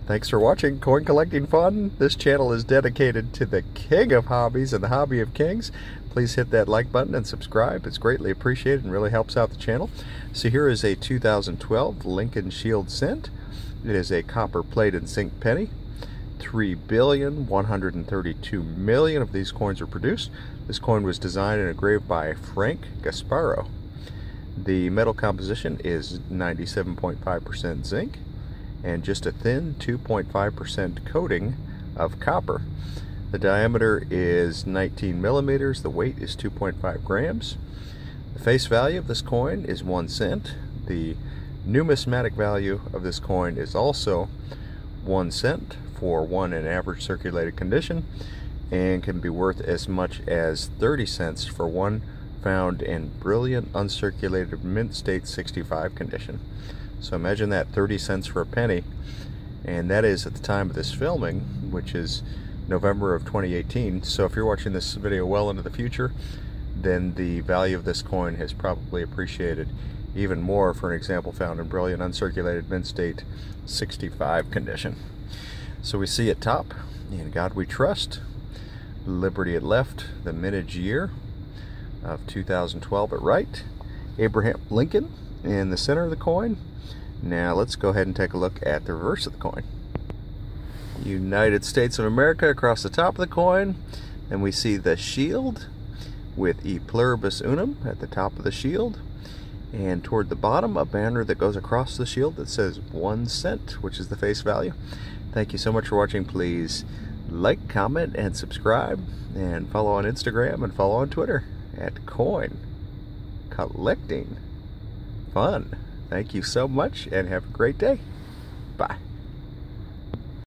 Thanks for watching Coin Collecting Fun. This channel is dedicated to the king of hobbies and the hobby of kings. Please hit that like button and subscribe. It's greatly appreciated and really helps out the channel. So here is a 2012 Lincoln Shield cent. It is a copper plated zinc penny. 3,132,000,000 of these coins are produced. This coin was designed and engraved by Frank Gasparo. The metal composition is 97.5% zinc and just a thin 2.5% coating of copper. The diameter is 19 millimeters. The weight is 2.5 grams. The face value of this coin is 1 cent. The numismatic value of this coin is also 1 cent for one in average circulated condition, and can be worth as much as 30 cents for one found in brilliant uncirculated mint state 65 condition. So imagine that, 30 cents for a penny, and that is at the time of this filming, which is November of 2018. So if you're watching this video well into the future, then the value of this coin has probably appreciated even more for an example found in brilliant uncirculated mint state 65 condition. So we see at top, "In God We Trust," liberty at left, the mintage year of 2012 at right, Abraham Lincoln in the center of the coin. Now let's go ahead and take a look at the reverse of the coin. United States of America across the top of the coin. Then we see the shield with E Pluribus Unum at the top of the shield. And toward the bottom, a banner that goes across the shield that says 1 cent, which is the face value. Thank you so much for watching. Please like, comment, and subscribe. And follow on Instagram and follow on Twitter at Coin Collecting Fun. Thank you so much and have a great day. Bye.